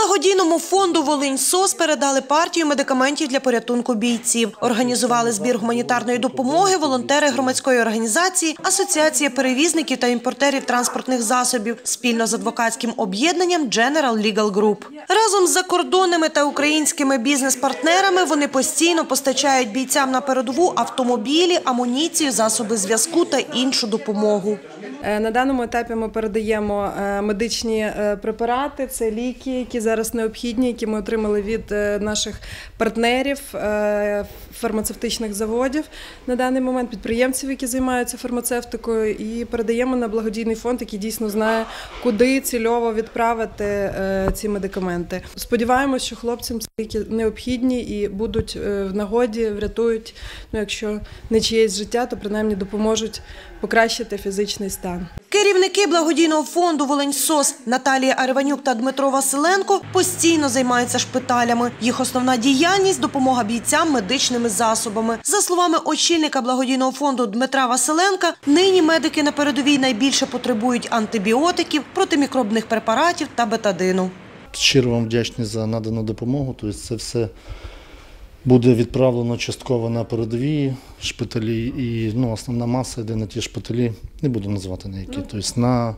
Благодійному фонду «Волинь-СОС» передали партію медикаментів для порятунку бійців. Організували збір гуманітарної допомоги волонтери громадської організації «Асоціація перевізників та імпортерів транспортних засобів» спільно з адвокатським об'єднанням General Legal Group. Разом з закордонними та українськими бізнес-партнерами вони постійно постачають бійцям на передову автомобілі, амуніцію, засоби зв'язку та іншу допомогу. На даному етапі ми передаємо медичні препарати, це ліки, які зараз необхідні, які ми отримали від наших партнерів, фармацевтичних заводів, на даний момент підприємців, які займаються фармацевтикою, і передаємо на благодійний фонд, який дійсно знає, куди цільово відправити ці медикаменти. Сподіваємось, що хлопцям ці ліки необхідні і будуть в нагоді, врятують, якщо не чиєсь життя, то принаймні допоможуть покращити фізичний стан. Керівники благодійного фонду «Волинь-СОС» Наталія Ариванюк та Дмитро Василенко постійно займаються шпиталями. Їх основна діяльність – допомога бійцям медичними засобами. За словами очільника благодійного фонду Дмитра Василенка, нині медики на передовій найбільше потребують антибіотиків, протимікробних препаратів та бетадину. Щиро вам вдячні за надану допомогу. Тобто це все буде відправлено частково на передові шпиталі і основна маса йде на ті шпиталі, не буду називати на які, тобто на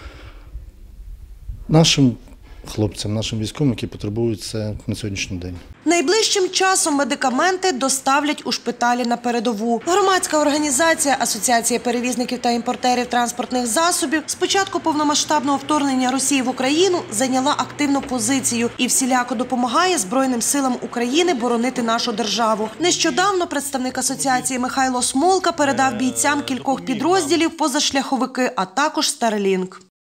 нашим хлопцям, нашим військовим, які потребують це на сьогоднішній день. Найближчим часом медикаменти доставлять у шпиталі на передову. Громадська організація «Асоціація перевізників та імпортерів транспортних засобів» з початку повномасштабного вторгнення Росії в Україну зайняла активну позицію і всіляко допомагає Збройним силам України боронити нашу державу. Нещодавно представник асоціації Михайло Смолка передав бійцям кількох підрозділів позашляховики, а також Starlink.